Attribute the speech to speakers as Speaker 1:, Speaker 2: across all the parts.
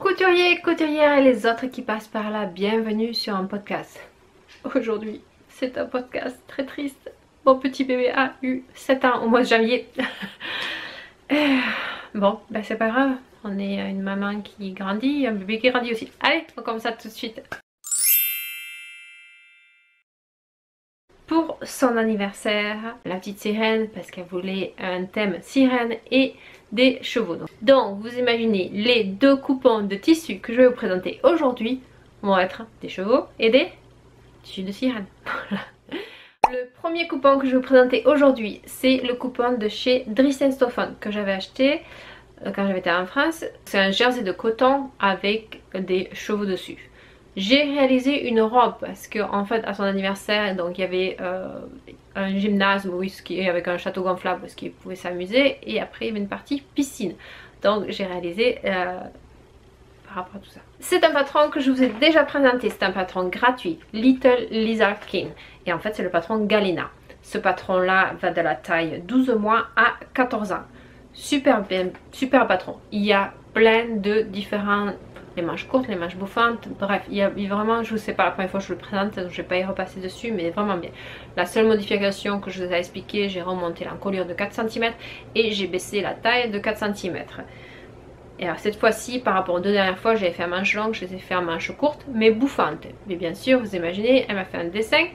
Speaker 1: Couturiers, couturières et les autres qui passent par là, bienvenue sur un podcast. Aujourd'hui, c'est un podcast très triste. Mon petit bébé a eu 7 ans au mois de janvier. Bon, ben c'est pas grave. On est une maman qui grandit, un bébé qui grandit aussi. Allez, on commence ça tout de suite. Pour son anniversaire, la petite sirène, parce qu'elle voulait un thème sirène et des chevaux. Donc vous imaginez, les deux coupons de tissu que je vais vous présenter aujourd'hui vont être des chevaux et des tissus de sirène. Voilà. Le premier coupon que je vais vous présenter aujourd'hui, c'est le coupon de chez Dries & Stoffen que j'avais acheté quand j'avais été en France. C'est un jersey de coton avec des chevaux dessus. J'ai réalisé une robe parce que en fait à son anniversaire, donc il y avait un gymnase avec un château gonflable parce qu'il pouvait s'amuser, et après il y avait une partie piscine. Donc j'ai réalisé par rapport à tout ça. C'est un patron que je vous ai déjà présenté, c'est un patron gratuit, Little Lizard King, et en fait c'est le patron Galena. Ce patron là va de la taille 12 mois à 14 ans. Super bien, super patron. Il y a plein de différents, les manches courtes, les manches bouffantes, bref, il y a vraiment, je ne sais pas, la première fois que je le présente, donc je ne vais pas y repasser dessus, mais vraiment bien. La seule modification que je vous ai expliqué, j'ai remonté l'encolure de 4 cm et j'ai baissé la taille de 4 cm. Et alors cette fois-ci, par rapport aux deux dernières fois, j'avais fait un manche longue, je les ai fait en manche courte, mais bouffantes. Mais bien sûr, vous imaginez, elle m'a fait un dessin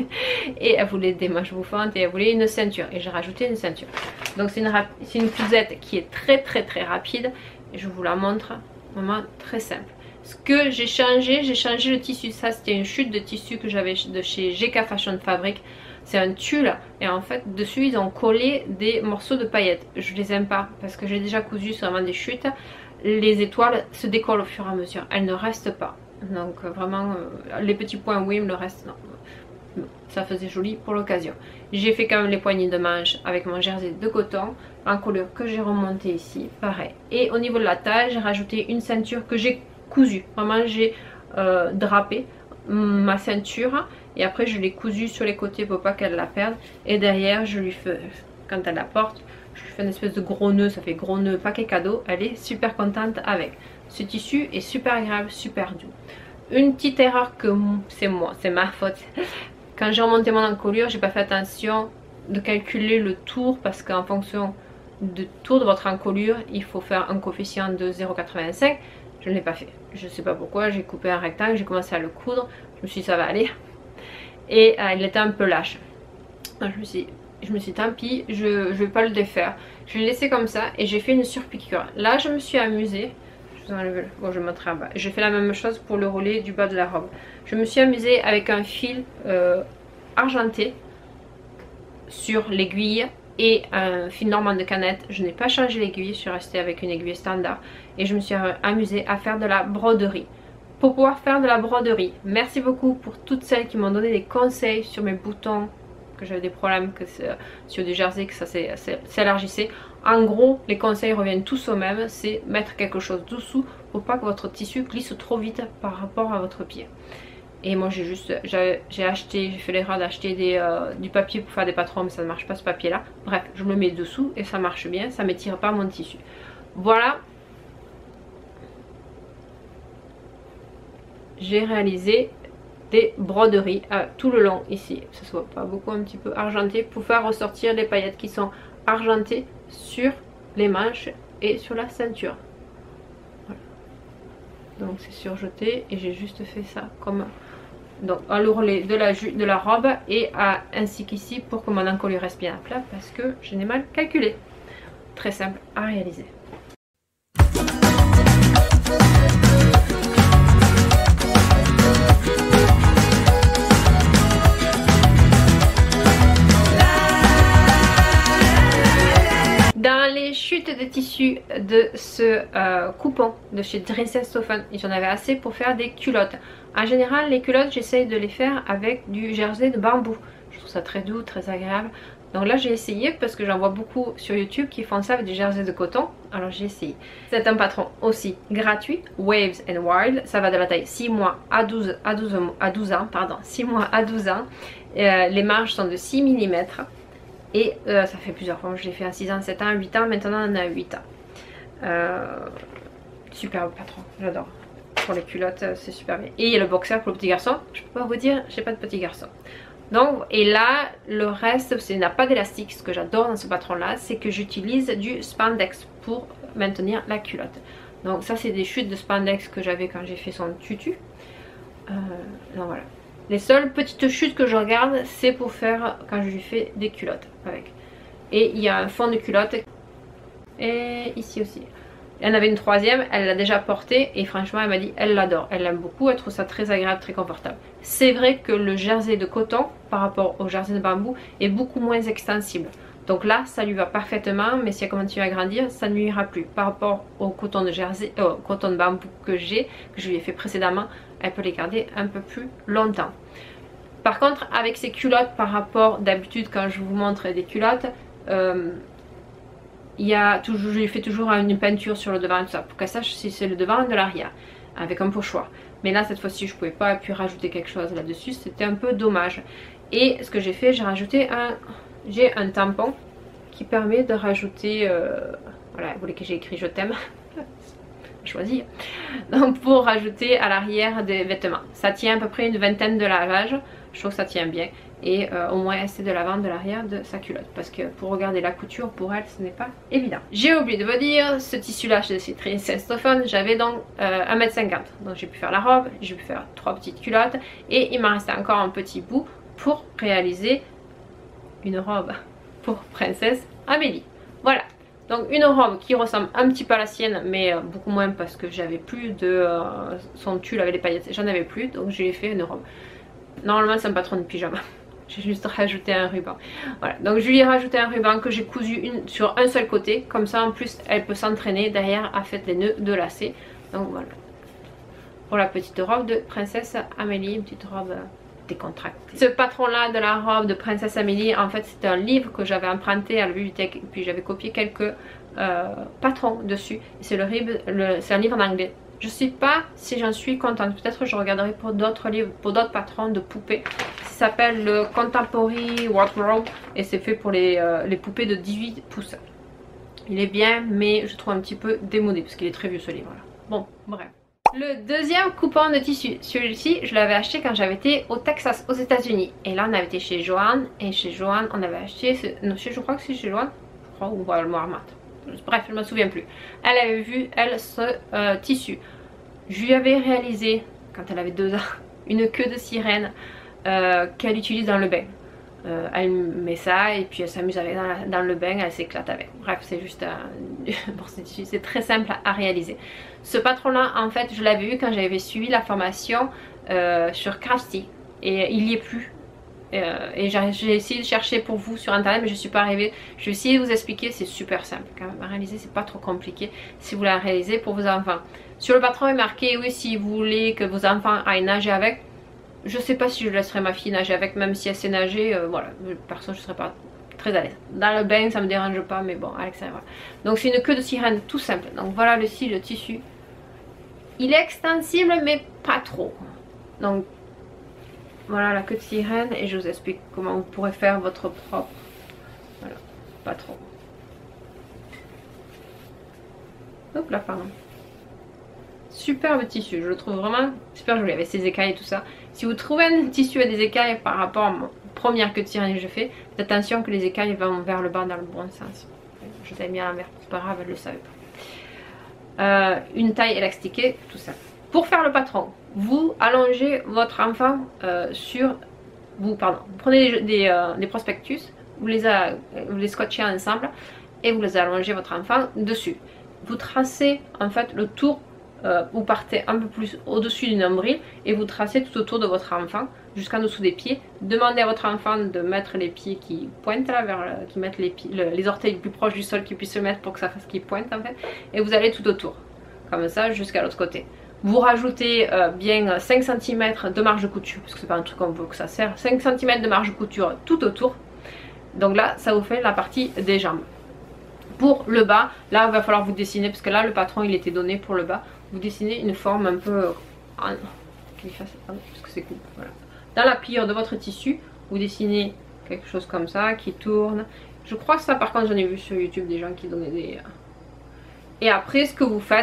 Speaker 1: et elle voulait des manches bouffantes et elle voulait une ceinture. Et j'ai rajouté une ceinture. Donc c'est une cousette qui est très rapide. Et je vous la montre, vraiment très simple. Ce que j'ai changé le tissu. Ça c'était une chute de tissu que j'avais de chez GK Fashion Fabric. C'est un tulle et en fait dessus ils ont collé des morceaux de paillettes. Je les aime pas parce que j'ai déjà cousu sur vraiment des chutes. Les étoiles se décollent au fur et à mesure, elles ne restent pas. Donc vraiment les petits points oui, mais le reste non. Ça faisait joli pour l'occasion. J'ai fait quand même les poignées de manche avec mon jersey de coton en couleur que j'ai remonté ici, pareil. Et au niveau de la taille, j'ai rajouté une ceinture que j'ai cousue. Vraiment j'ai drapé ma ceinture et après je l'ai cousue sur les côtés pour pas qu'elle la perde, et derrière je lui fais, quand elle la porte, je lui fais une espèce de gros nœud, ça fait gros nœud paquet cadeau. Elle est super contente avec. Ce tissu est super agréable, super doux. Une petite erreur que c'est ma faute. Quand j'ai remonté mon encolure, j'ai pas fait attention de calculer le tour, parce qu'en fonction du tour de votre encolure, il faut faire un coefficient de 0,85. Je ne l'ai pas fait. Je ne sais pas pourquoi, j'ai coupé un rectangle, j'ai commencé à le coudre. Je me suis dit ça va aller. Et il était un peu lâche. Donc, je me suis dit tant pis, je vais pas le défaire. Je l'ai laissé comme ça et j'ai fait une surpiqûre. Là je me suis amusée. Je vous enlève, bon, je vais montrer en bas. J'ai fait la même chose pour le relais du bas de la robe. Je me suis amusée avec un fil argenté sur l'aiguille et un fil normand de canette. Je n'ai pas changé l'aiguille, je suis restée avec une aiguille standard et je me suis amusée à faire de la broderie. Pour pouvoir faire de la broderie, merci beaucoup pour toutes celles qui m'ont donné des conseils sur mes boutons, que j'avais des problèmes sur des jerseys, que ça s'élargissait. En gros, les conseils reviennent tous au même, c'est mettre quelque chose dessous pour pas que votre tissu glisse trop vite par rapport à votre pied. Et moi j'ai fait l'erreur d'acheter du papier pour faire des patrons, mais ça ne marche pas ce papier là. Bref, je me mets dessous et ça marche bien, ça m'étire pas mon tissu. Voilà. J'ai réalisé des broderies tout le long ici, que ce soit pas beaucoup, un petit peu argenté, pour faire ressortir les paillettes qui sont argentées sur les manches et sur la ceinture. Voilà. Donc c'est surjeté et j'ai juste fait ça comme donc à l'ourlet de la robe et ainsi qu'ici pour que mon encolure reste bien à plat parce que je n'ai mal calculé. Très simple à réaliser. Dans les chutes de tissu de ce coupon de chez Dries & Stoffen, j'en avais assez pour faire des culottes. En général, les culottes, j'essaye de les faire avec du jersey de bambou. Je trouve ça très doux, très agréable. Donc là, j'ai essayé parce que j'en vois beaucoup sur YouTube qui font ça avec du jersey de coton. Alors j'ai essayé. C'est un patron aussi gratuit, Waves & Wild. Ça va de la taille 6 mois à 12 ans. Pardon, 6 mois à 12 ans. Les marges sont de 6 mm. Et ça fait plusieurs fois, je l'ai fait à 6 ans, 7 ans, 8 ans, maintenant on en a 8 ans. Super patron, j'adore. Pour les culottes, c'est super bien. Et il y a le boxer pour le petit garçon. Je peux pas vous dire, j'ai pas de petit garçon. Donc, et là, le reste, ça n'a pas d'élastique. Ce que j'adore dans ce patron là, c'est que j'utilise du spandex pour maintenir la culotte. Donc ça, c'est des chutes de spandex que j'avais quand j'ai fait son tutu. Donc voilà. Les seules petites chutes que je regarde, c'est pour faire quand je lui fais des culottes avec. Et il y a un fond de culotte. Et ici aussi. Elle en avait une troisième, elle l'a déjà portée et franchement elle m'a dit elle l'adore, elle l'aime beaucoup, elle trouve ça très agréable, très confortable. C'est vrai que le jersey de coton par rapport au jersey de bambou est beaucoup moins extensible. Donc là ça lui va parfaitement, mais si elle continue à grandir ça ne lui ira plus. Par rapport au coton de jersey, coton de bambou que je lui ai fait précédemment, elle peut les garder un peu plus longtemps. Par contre avec ces culottes par rapport d'habitude quand je vous montre des culottes, je lui fais toujours une peinture sur le devant et tout ça pour qu'elle sache si c'est le devant ou de l'arrière avec un pochoir. Mais là cette fois-ci je pouvais pas puis rajouter quelque chose là-dessus, c'était un peu dommage. Et ce que j'ai fait, j'ai rajouté un tampon qui permet de rajouter voilà, vous voulez que j'ai écrit je t'aime choisir. Donc pour rajouter à l'arrière des vêtements. Ça tient à peu près une vingtaine de lavages, je trouve que ça tient bien. Et au moins assez de l'avant de l'arrière de sa culotte parce que pour regarder la couture pour elle ce n'est pas évident. J'ai oublié de vous dire, ce tissu là chez Princess Stofan, j'avais donc 1,50 m, donc j'ai pu faire la robe, j'ai pu faire 3 petites culottes et il m'en restait encore un petit bout pour réaliser une robe pour Princesse Amélie. Voilà, donc une robe qui ressemble un petit peu à la sienne mais beaucoup moins parce que j'avais plus de son tulle avec les paillettes, j'en avais plus, donc je lui ai fait une robe. Normalement c'est un patron de pyjama. J'ai juste rajouté un ruban. Voilà, donc je lui ai rajouté un ruban que j'ai cousu sur un seul côté. Comme ça en plus elle peut s'entraîner derrière à faire les nœuds de lacets. Donc voilà. Pour la petite robe de Princesse Amélie, une petite robe décontractée. Ce patron là de la robe de Princesse Amélie, en fait c'est un livre que j'avais emprunté à la bibliothèque. Et puis j'avais copié quelques patrons dessus. C'est un livre en anglais. Je ne sais pas si j'en suis contente, peut-être je regarderai pour d'autres livres, pour d'autres patrons de poupées. Ça s'appelle le Contemporary Wardrobe et c'est fait pour les poupées de 18 pouces. Il est bien mais je trouve un petit peu démodé parce qu'il est très vieux ce livre là. Bon bref. Le deuxième coupon de tissu, celui-ci je l'avais acheté quand j'avais été au Texas aux États-Unis. Et là on avait été chez Joanne et chez Joanne on avait acheté, je crois que c'est chez Joanne, je crois, ou voilà, le Walmart. Bref, je ne me souviens plus. Elle avait vu, elle, ce tissu. Je lui avais réalisé, quand elle avait 2 ans, une queue de sirène qu'elle utilise dans le bain. Elle met ça et puis elle s'amuse avec dans le bain, elle s'éclate avec. Bref, c'est juste bon, c'est très simple à réaliser. Ce patron là, en fait, je l'avais eu quand j'avais suivi la formation sur Crafty et il n'y est plus. Et j'ai essayé de chercher pour vous sur internet mais je ne suis pas arrivée. Je vais essayer de vous expliquer, c'est super simple quand même à réaliser, c'est pas trop compliqué si vous la réalisez pour vos enfants. Sur le patron est marqué oui si vous voulez que vos enfants aillent nager avec. Je sais pas si je laisserai ma fille nager avec, même si elle sait nager, voilà, perso je serais pas très à l'aise. Dans le bain ça me dérange pas mais bon à l'extérieur. Donc c'est une queue de sirène tout simple. Donc voilà le tissu. Il est extensible mais pas trop. Donc voilà la queue de sirène et je vous explique comment vous pourrez faire votre propre. Voilà, pas trop. Hop là, pardon. Superbe tissu, je le trouve vraiment super joli avec ses écailles et tout ça. Si vous trouvez un tissu à des écailles par rapport à ma première queue de sirène que je fais, faites attention que les écailles vont vers le bas dans le bon sens. Je t'ai mis à l'envers, c'est pas grave, elle le savait pas. Une taille élastiquée, tout ça. Pour faire le patron, vous allongez votre enfant vous prenez des prospectus, vous les scotchez ensemble et vous les allongez votre enfant dessus. Vous tracez en fait le tour, vous partez un peu plus au-dessus du nombril et vous tracez tout autour de votre enfant jusqu'en dessous des pieds. Demandez à votre enfant de mettre les pieds qui pointent là, qui mettent les orteils les plus proches du sol, qu'ils puissent se mettre pour que ça fasse qu'ils pointent en fait. Et vous allez tout autour, comme ça jusqu'à l'autre côté. Vous rajoutez bien 5 cm de marge de couture, parce que c'est pas un truc qu'on veut que ça sert. 5 cm de marge de couture tout autour. Donc là, ça vous fait la partie des jambes. Pour le bas, là il va falloir vous dessiner, parce que là le patron il était donné pour le bas. Vous dessinez une forme un peu... parce que c'est cool. Voilà. Dans la pliure de votre tissu, vous dessinez quelque chose comme ça, qui tourne. Je crois que ça par contre j'en ai vu sur YouTube des gens qui donnaient des... Et après ce que vous faites,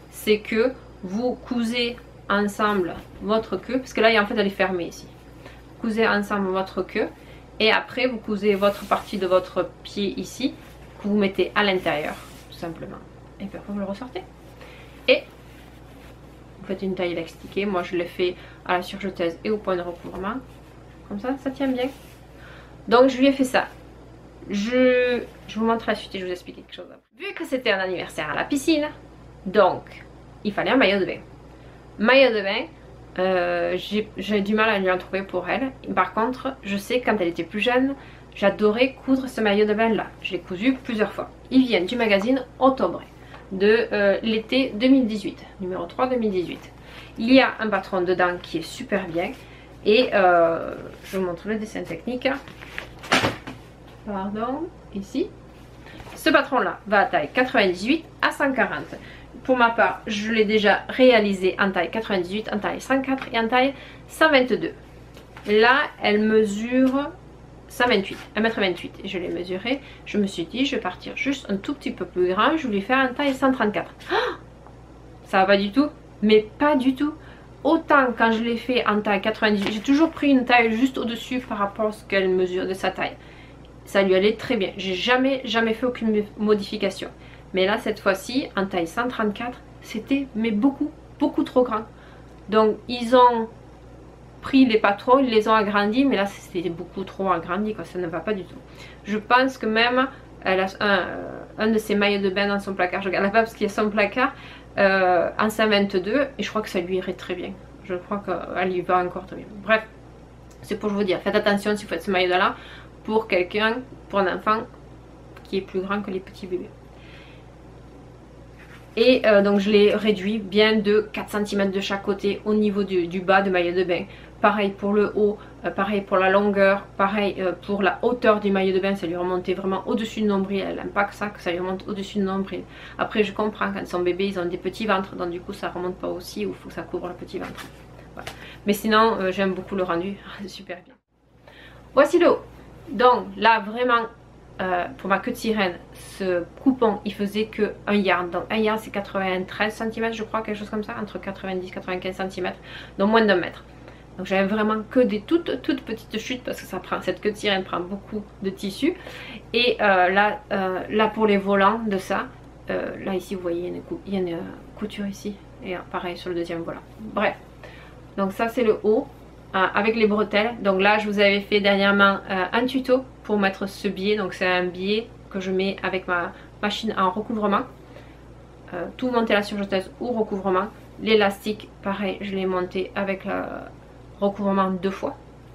Speaker 1: c'est que vous cousez ensemble votre queue, parce que là en fait elle est fermée ici. Vous cousez ensemble votre queue et après vous cousez votre partie de votre pied ici que vous mettez à l'intérieur tout simplement. Et puis après vous le ressortez. Et vous faites une taille élastiquée. Moi je l'ai fait à la surjeteuse et au point de recouvrement. Comme ça tient bien. Donc je lui ai fait ça. Je vous montre la suite et je vous explique quelque chose après. Vu que c'était un anniversaire à la piscine, donc il fallait un maillot de bain. Maillot de bain, j'ai du mal à lui en trouver pour elle. Par contre, je sais que quand elle était plus jeune, j'adorais coudre ce maillot de bain là. Je l'ai cousu plusieurs fois. Il vient du magazine Octobre de l'été 2018, numéro 3 2018. Il y a un patron dedans qui est super bien. Et je vous montre le dessin technique. Pardon, ici. Ce patron là va à taille 98 à 140. Pour ma part, je l'ai déjà réalisé en taille 98, en taille 104 et en taille 122. Là, elle mesure 128, 1m28. Et je l'ai mesuré. Je me suis dit, je vais partir juste un tout petit peu plus grand. Je vais lui faire en taille 134. Oh, ça va pas du tout, mais pas du tout. Autant quand je l'ai fait en taille 98, j'ai toujours pris une taille juste au-dessus par rapport à ce qu'elle mesure de sa taille. Ça lui allait très bien. J'ai jamais fait aucune modification. Mais là, cette fois-ci, en taille 134, c'était mais beaucoup trop grand. Donc, ils ont pris les patrons, ils les ont agrandis, mais là, c'était beaucoup trop agrandi, quoi. Ça ne va pas du tout. Je pense que même, elle a un de ses maillots de bain dans son placard. Je regarde là-bas parce qu'il y a son placard en 122 et je crois que ça lui irait très bien. Je crois qu'elle y va encore très bien. Bref, c'est pour vous dire, faites attention si vous faites ce maillot là pour quelqu'un, pour un enfant qui est plus grand que les petits bébés. Et donc je l'ai réduit bien de 4 cm de chaque côté au niveau du bas de maillot de bain. Pareil pour le haut, pareil pour la longueur, pareil pour la hauteur du maillot de bain, ça lui remontait vraiment au-dessus du nombril. Elle n'aime pas que ça lui remonte au-dessus du nombril. Après je comprends, quand ils sont bébés ils ont des petits ventres, donc du coup ça remonte pas aussi, ou il faut que ça couvre le petit ventre. Voilà. Mais sinon j'aime beaucoup le rendu, c'est super bien. Voici le haut. Donc là vraiment pour ma queue de sirène, ce coupon il faisait que 1 yard. Donc 1 yard c'est 93 cm je crois, quelque chose comme ça, entre 90 et 95 cm, donc moins d'1 mètre. Donc j'avais vraiment que des toutes petites chutes parce que ça prend, cette queue de sirène prend beaucoup de tissu. Et là pour les volants de ça, là ici vous voyez il y a une couture ici. Et pareil sur le deuxième volant. Bref, donc ça c'est le haut. Avec les bretelles. Donc là je vous avais fait dernièrement un tuto pour mettre ce biais. Donc c'est un biais que je mets avec ma machine en recouvrement. Tout monté à la surjeteuse ou recouvrement. L'élastique pareil je l'ai monté avec le recouvrement 2 fois.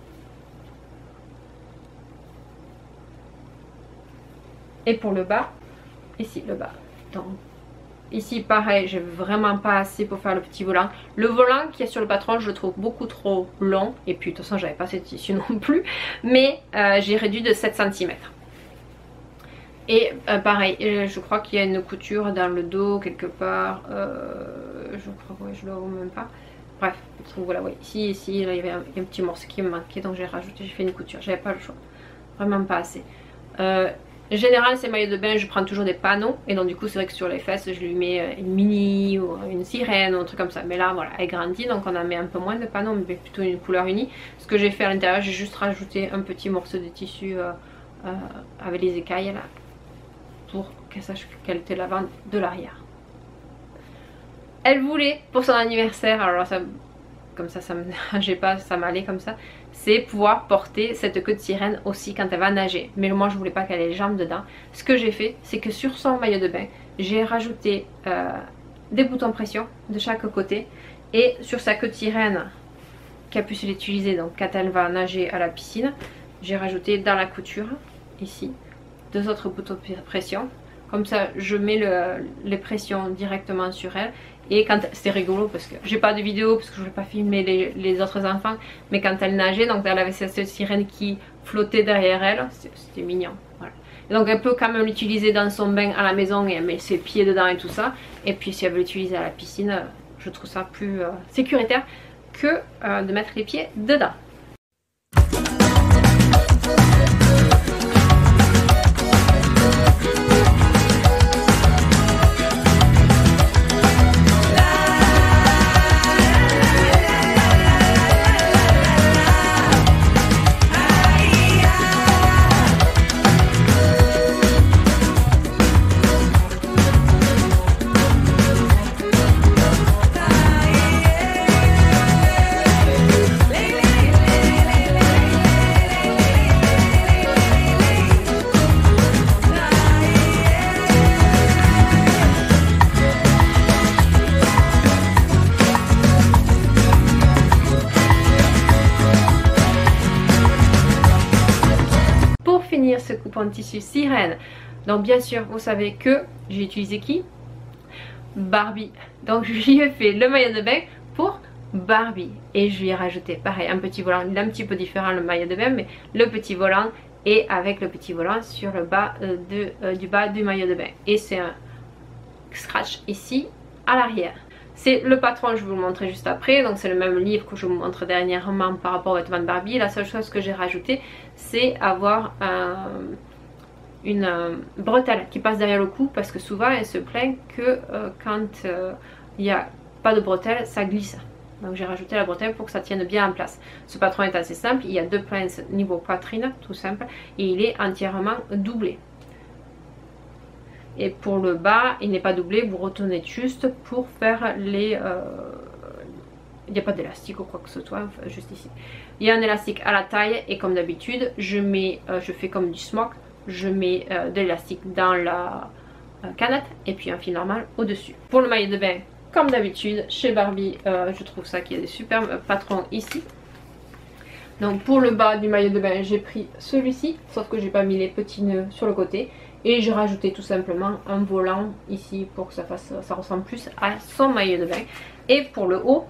Speaker 1: Et pour le bas, ici le bas. Donc ici pareil, j'ai vraiment pas assez pour faire le petit volant. Le volant qui est sur le patron je le trouve beaucoup trop long. Et puis de toute façon j'avais pas assez de tissu non plus. Mais j'ai réduit de 7 cm. Et pareil, je crois qu'il y a une couture dans le dos quelque part. Je crois que je le vois même pas. Bref, voilà, ouais. Ici, là il y avait un petit morceau qui me manquait. Donc j'ai rajouté, j'ai fait une couture. J'avais pas le choix. Vraiment pas assez. En général ces maillots de bain je prends toujours des panneaux et donc du coup c'est vrai que sur les fesses je lui mets une mini ou une sirène ou un truc comme ça, mais là voilà elle grandit donc on en met un peu moins de panneaux mais plutôt une couleur unie. Ce que j'ai fait à l'intérieur, j'ai juste rajouté un petit morceau de tissu avec les écailles là pour qu'elle sache qu'elle était l'avant de l'arrière. Elle voulait pour son anniversaire, alors ça comme ça me dérangeait pas, ça m'allait comme ça, c'est pouvoir porter cette queue de sirène aussi quand elle va nager. Mais moi je voulais pas qu'elle ait les jambes dedans. Ce que j'ai fait, c'est que sur son maillot de bain, j'ai rajouté des boutons pression de chaque côté. Et sur sa queue de sirène, qu'elle puisse l'utiliser donc quand elle va nager à la piscine, j'ai rajouté dans la couture, ici, 2 autres boutons de pression. Comme ça je mets les pressions directement sur elle. Et quand c'était rigolo parce que j'ai pas de vidéo parce que je voulais pas filmer les autres enfants, mais quand elle nageait, donc elle avait cette sirène qui flottait derrière elle, c'était mignon. Voilà. Et donc elle peut quand même l'utiliser dans son bain à la maison et elle met ses pieds dedans et tout ça. Et puis si elle veut l'utiliser à la piscine, je trouve ça plus sécuritaire que de mettre les pieds dedans. en tissu sirène. Donc bien sûr vous savez que j'ai utilisé qui? Barbie. Donc je lui ai fait le maillot de bain pour Barbie et je lui ai rajouté pareil un petit volant. Il est un petit peu différent le maillot de bain, mais le petit volant et avec le petit volant sur le bas du bas du maillot de bain. Et c'est un scratch ici à l'arrière. C'est le patron, je vais vous le montrer juste après. Donc c'est le même livre que je vous montre dernièrement par rapport aux vêtements de Barbie. La seule chose que j'ai rajouté, c'est avoir une bretelle qui passe derrière le cou, parce que souvent elle se plaint que quand il n'y a pas de bretelle, ça glisse. Donc j'ai rajouté la bretelle pour que ça tienne bien en place. Ce patron est assez simple, il y a 2 pinces niveau poitrine, tout simple, et il est entièrement doublé. Et pour le bas, il n'est pas doublé, vous retournez juste pour faire les... il n'y a pas d'élastique ou quoi que ce soit, enfin, juste ici. Il y a un élastique à la taille et comme d'habitude, je fais comme du smock, je mets de l'élastique dans la canette et puis un fil normal au-dessus. Pour le maillot de bain, comme d'habitude, chez Barbie, je trouve ça qu'il y a des superbes patrons ici. Donc pour le bas du maillot de bain, j'ai pris celui-ci, sauf que j'ai pas mis les petits nœuds sur le côté. Et j'ai rajouté tout simplement un volant ici pour que ça ressemble plus à son maillot de bain. Et pour le haut,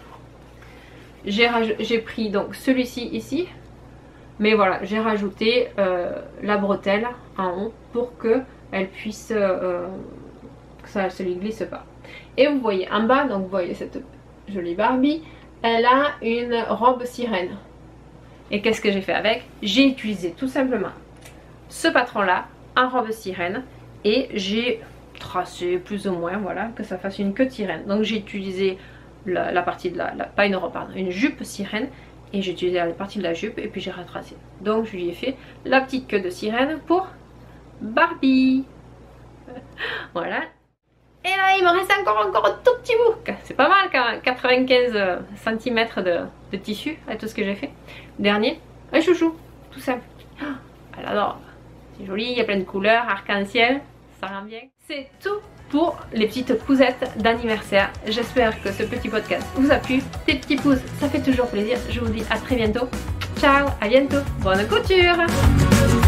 Speaker 1: j'ai pris donc celui-ci ici. Mais voilà, j'ai rajouté la bretelle en haut pour que elle puisse, que ça ne se lui glisse pas. Et vous voyez en bas, donc vous voyez cette jolie Barbie, elle a une robe sirène. Et qu'est-ce que j'ai fait avec? J'ai utilisé tout simplement ce patron là en robe sirène et j'ai tracé plus ou moins, voilà, que ça fasse une queue de sirène. Donc j'ai utilisé la partie de pas une robe, pardon, une jupe sirène, et j'ai utilisé la partie de la jupe et puis j'ai retracé. Donc je lui ai fait la petite queue de sirène pour Barbie. Voilà. Et là il me reste encore un tout petit bout. C'est pas mal quand même, 95 cm de tissu avec tout ce que j'ai fait. Dernier, un chouchou, tout simple. Elle adore. C'est joli, il y a plein de couleurs, arc-en-ciel, ça rend bien. C'est tout pour les petites pousettes d'anniversaire. J'espère que ce petit podcast vous a plu. Des petits pouces, ça fait toujours plaisir. Je vous dis à très bientôt. Ciao, à bientôt, bonne couture.